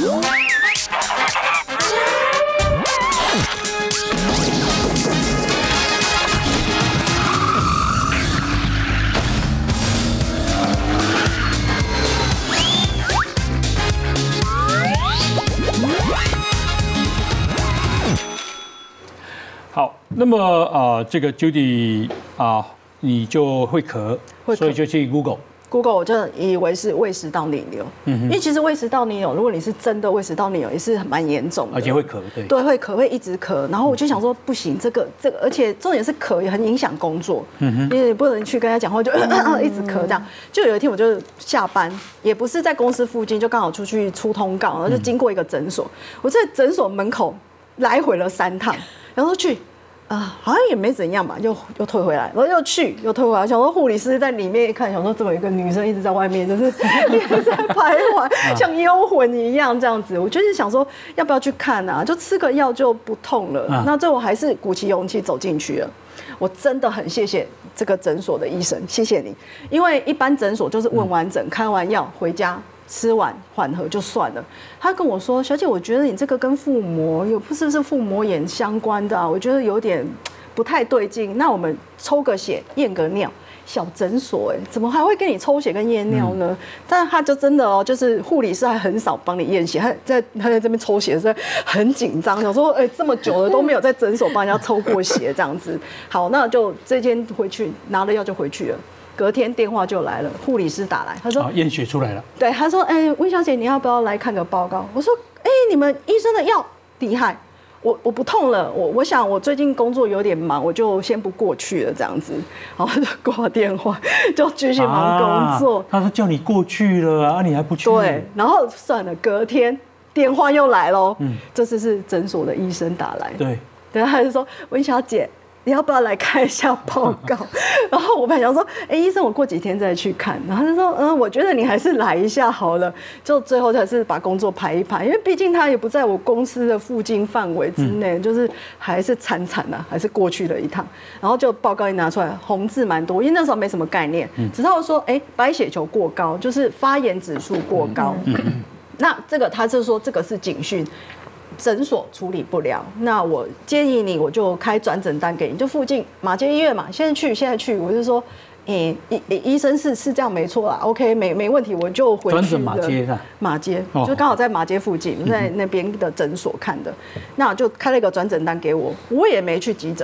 好，那么这个 Judy 你就会咳，所以就去 Google， 我就以为是胃食道逆流，因为其实胃食道逆流，如果你是真的胃食道逆流，也是蛮严重的， 而且会咳， 对，会咳，会一直咳。然后我就想说，不行，这个，而且重点是咳也很影响工作，因为你不能去跟他讲话，就一直咳这样。就有一天我就下班，也不是在公司附近，就刚好出去出通告，然后就经过一个诊所，我在诊所门口来回了3趟，然后去。好像也没怎样吧，又退回来，然后又退回来，想说护理师在里面一看，想说怎么有一个女生一直在外面，就是一直在徘徊，像幽魂一样这样子。我就是想说要不要去看啊，就吃个药就不痛了。那最后还是鼓起勇气走进去了。我真的很谢谢这个诊所的医生，谢谢你，因为一般诊所就是问完诊、开完药回家。吃完缓和就算了。他跟我说：“小姐，我觉得你这个跟腹膜是不是腹膜炎相关的啊？我觉得有点不太对劲。那我们抽个血验个尿。”小诊所怎么还会跟你抽血跟验尿呢？但是他就真的就是护理师还很少帮你验血，他在这边抽血的时候很紧张，想说这么久了都没有在诊所帮人家抽过血这样子。好，那就这天回去拿了药就回去了。隔天电话就来了，护理师打来，他说验血出来了。 对，他说温小姐你要不要来看个报告？我说你们医生的药厉害，我不痛了，我想我最近工作有点忙，我就先不过去了这样子，然后就挂电话，就继续忙工作。 他说叫你过去了你还不去？ 对，然后算了，隔天电话又来咯，这次是诊所的医生打来，对，然后他就说温小姐。你要不要来看一下报告？然后我本来想说，医生，我过几天再去看。然后他就说，我觉得你还是来一下好了。就最后才是把工作排一排，因为毕竟他也不在我公司的附近范围之内，就是还是惨啊，还是过去了一趟。然后就报告一拿出来，红字蛮多，因为那时候没什么概念，只知道说，白血球过高，就是发炎指数过高。那这个他就说这个是警讯。诊所处理不了，那我建议你，我就开转诊单给你，就附近马偕医院嘛，现在去，我就说，医生是这样没错啦 ，OK， 没问题，我就回去的。转诊马偕就刚好在马偕附近，在那边的诊所看的，那就开了一个转诊单给我，我也没去急诊，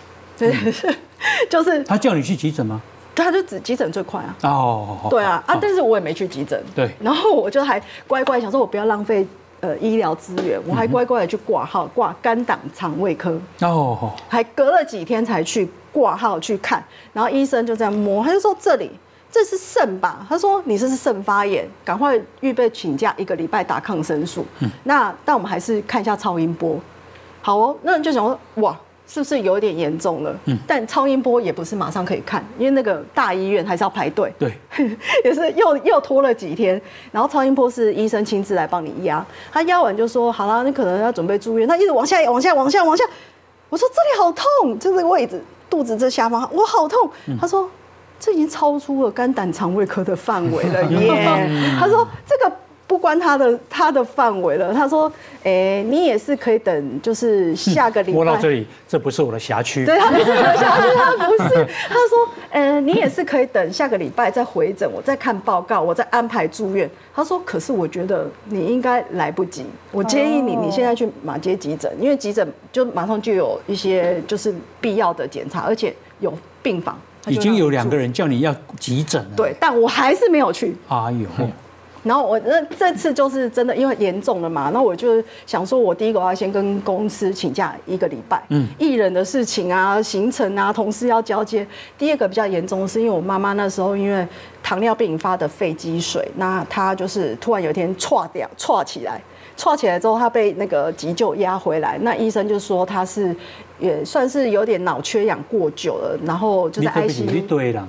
就是他叫你去急诊吗？ 他就只急诊最快啊。对啊，但是我也没去急诊，对，然后我就还乖乖想说，我不要浪费。医疗资源，我还乖乖的去挂号，挂肝胆肠胃科，还隔了几天才去挂号去看，然后医生就这样摸，他就说这是肾吧？他说你这是肾发炎，赶快预备请假1个礼拜打抗生素。但我们还是看一下超音波，好哦，那你就想说哇。是不是有点严重了？但超音波也不是马上可以看，因为那个大医院还是要排队。对，也是又拖了几天。然后超音波是医生亲自来帮你压，他压完就说好啦，你可能要准备住院。他一直往下。我说这里好痛，这个位置，肚子这下方我好痛。他说这已经超出了肝胆肠胃科的范围了耶。他说这个。不关他的范围了。他说：“你也是可以等，就是下个礼拜。”摸到这里，这不是我的辖区。 对，他不是我的辖区，他不是。他说：“你也是可以等下个礼拜再回诊，我再看报告，我再安排住院。”他说：“可是我觉得你应该来不及，我建议你现在去马偕急诊，因为急诊就马上就有一些就是必要的检查，而且有病房。” 已经有2个人叫你要急诊了。 对，但我还是没有去。 哎呦。 然后我这次就是真的因为严重了嘛，那我就想说，我第一个我要先跟公司请假1个礼拜，艺人的事情啊、行程啊、同事要交接。第二个比较严重的是，因为我妈妈那时候因为糖尿病引发的肺积水，那她就是突然有一天岔起来之后，她被那个急救压回来，那医生就说她是也算是有点脑缺氧过久了，然后就在 ICU。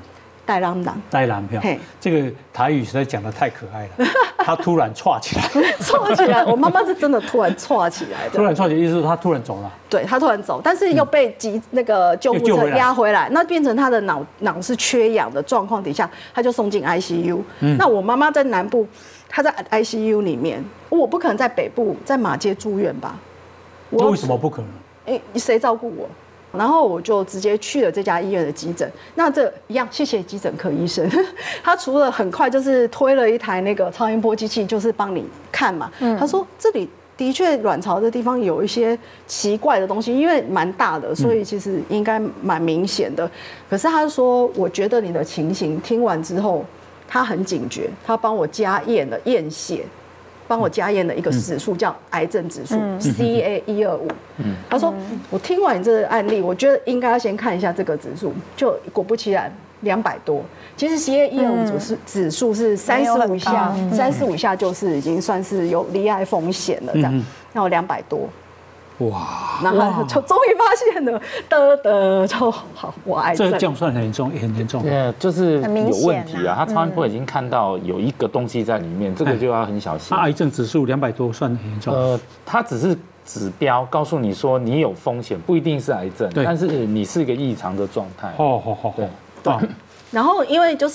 带蓝党， 带蓝票，这个台语实在讲得太可爱了。他突然串起来， 串起来。我妈妈是真的突然串起来的。 突然串起来，意思是他突然走了。 对，他突然走，但是又被那个救护车压回来，那变成他的脑是缺氧的状况底下，他就送进 ICU。那我妈妈在南部，她在 ICU 里面，我不可能在北部在马街住院吧？ 那为什么不可能？ 谁照顾我？然后我就直接去了这家医院的急诊。那这一样，谢谢急诊科医生，他除了很快就是推了一台那个超音波机器，就是帮你看嘛。他说这里的确卵巢这地方有一些奇怪的东西，因为蛮大的，所以其实应该蛮明显的。可是他说，我觉得你的情形听完之后，他很警觉，他帮我加验了验血。帮我加验的一个指数叫癌症指数CA125。他说我听完你这个案例，我觉得应该要先看一下这个指数，就果不其然200多。其实 CA125指数是35以下，35以下就是已经算是有罹癌风险了这样。那我200多。哇！然后就终于发现了，就好，我癌症。 这样算很严重，很严重。 对，就是有问题啊。他超音波已经看到有一个东西在里面，这个就要很小心。 癌症指数200多算很严重。 它只是指标，告诉你说你有风险，不一定是癌症，但是你是一个异常的状态。 对。然后因为就是。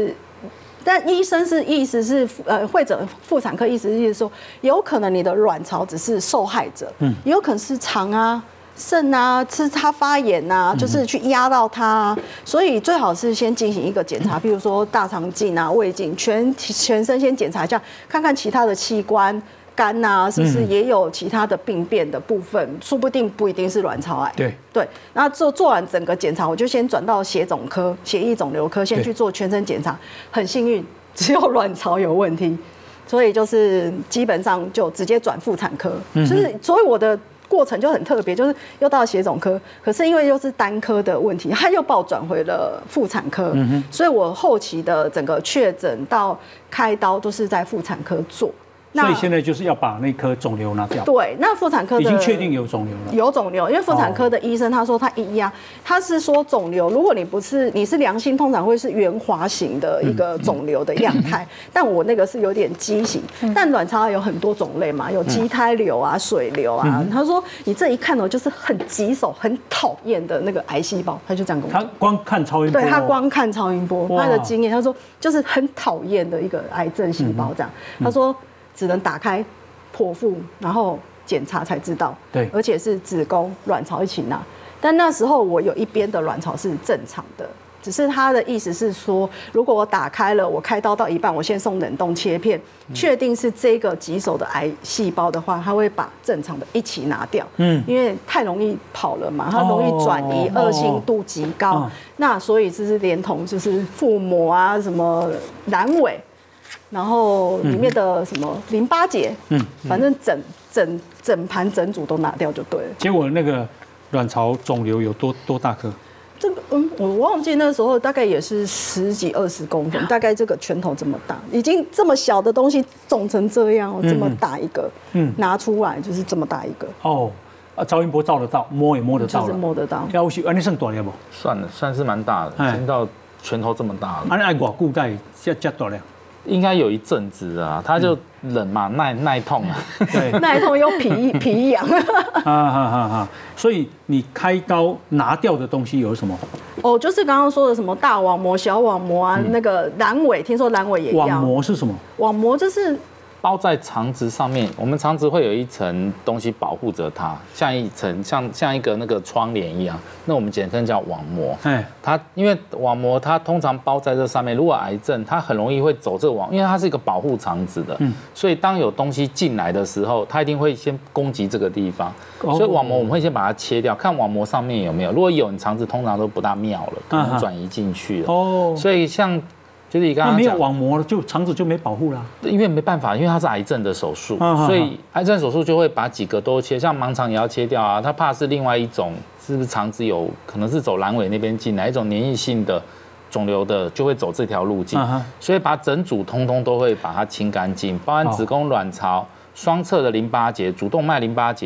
但医生意思是会诊妇产科意思是说，有可能你的卵巢只是受害者，也有可能是肠啊、肾啊，是它发炎啊，就是去压到它，所以最好是先进行一个检查，比如说大肠镜啊、胃镜，全身先检查一下，看看其他的器官。肝啊，是不是也有其他的病变的部分？说不定不一定是卵巢癌。对，那做完整个检查，我就先转到血肿科、血液肿瘤科，先去做全身检查。很幸运，只有卵巢有问题，所以就是基本上就直接转妇产科。所以我的过程就很特别，就是又到血肿科，可是因为又是单科的问题，他又把我转回了妇产科。所以我后期的整个确诊到开刀都是在妇产科做。 所以现在就是要把那颗肿瘤拿掉。 对，那妇产科已经确定有肿瘤了。 有肿瘤，因为妇产科的医生他说他一压，他是说肿瘤，如果你是良性，通常会是圆滑型的一个肿瘤的样态，但我那个是有点畸形。但卵巢癌有很多种类嘛，有畸胎瘤啊、水瘤啊。他说你这一看就是很棘手、很讨厌的那个癌细胞，他就这样跟我讲。 他光看超音波， 对他光看超音波，他的经验，他说就是很讨厌的一个癌症细胞这样。他说。只能打开剖腹，然后检查才知道。 对， 而且是子宫、卵巢一起拿。但那时候我有一边的卵巢是正常的，只是他的意思是说，如果我打开了，我开刀到一半，我先送冷冻切片，确定是这个棘手的癌细胞的话，他会把正常的一起拿掉。因为太容易跑了嘛，它容易转移，恶性度极高。那所以就是连同就是腹膜啊，什么阑尾。然后里面的什么淋巴结，反正整盘整组都拿掉就对了。 结果那个卵巢肿瘤有多大颗？ 这个我忘记那时候大概也是10几20公分，大概这个拳头这么大，已经这么小的东西肿成这样，这么大一个，拿出来就是这么大一个。 超音波照得到，摸也摸得到了， 就是摸得到。 要是你算大了不？ 算是蛮大的，已经到拳头这么大了。 那爱偌久代这大了？ 应该有一阵子啊，他就冷嘛，耐痛啊， 对，耐痛又皮痒。 所以你开刀拿掉的东西有什么？ 就是刚刚说的什么大网膜、小网膜啊，那个阑尾，听说阑尾也要。 网膜是什么？ 网膜就是包在肠子上面，我们肠子会有一层东西保护着它，像一层像一个那个窗帘一样，那我们简称叫网膜。它因为网膜它通常包在这上面，如果癌症它很容易会走这个网，因为它是一个保护肠子的，所以当有东西进来的时候，它一定会先攻击这个地方，所以网膜我们会先把它切掉，看网膜上面有没有，如果有，你肠子通常都不大妙了，可能转移进去了。所以像。就是你刚刚没有网膜了，就肠子就没保护啦。 因为没办法，因为它是癌症的手术，所以癌症手术就会把几个都切，像盲肠也要切掉啊。他怕是另外一种，是不是肠子有可能是走阑尾那边进来一种粘液性的肿瘤的，就会走这条路径，所以把整组通通都会把它清干净，包含子宫、卵巢、双侧的淋巴结、主动脉淋巴结、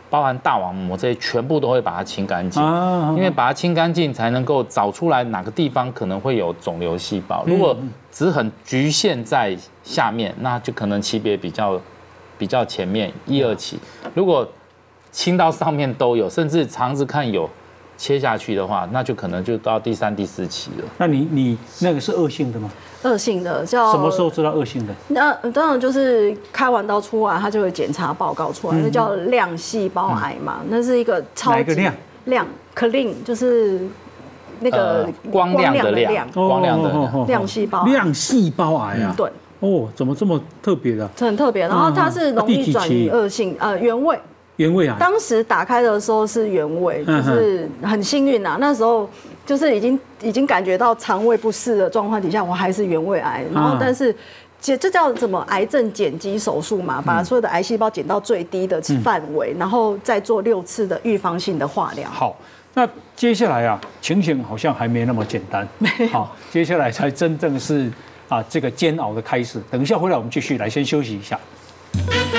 包含大网膜这些，全部都会把它清干净。因为把它清干净，才能够找出来哪个地方可能会有肿瘤细胞。如果只很局限在下面，那就可能级别比较前面1、2期。如果清到上面都有，甚至肠子看有切下去的话，那就可能就到第3、第4期了。 那你那个是恶性的吗？ 恶性的叫什么时候知道恶性的？ 那当然就是开完刀出来，他就会检查报告出来，那叫亮细胞癌嘛。那是一个超级亮 clean， 就是那个光亮的亮，光亮的亮细胞， 亮细胞癌啊。 对。 哦，怎么这么特别的？ 很特别，然后它是容易转移恶性，原位。 原位癌。 当时打开的时候是原位，就是很幸运啊，那时候。就是已经感觉到肠胃不适的状况底下，我还是原位癌，然后但是这叫什么癌症减基手术嘛，把所有的癌细胞减到最低的范围，然后再做6次的预防性的化疗。 好，那接下来啊，情形好像还没那么简单，好，接下来才真正是这个煎熬的开始。等一下回来我们继续来，先休息一下。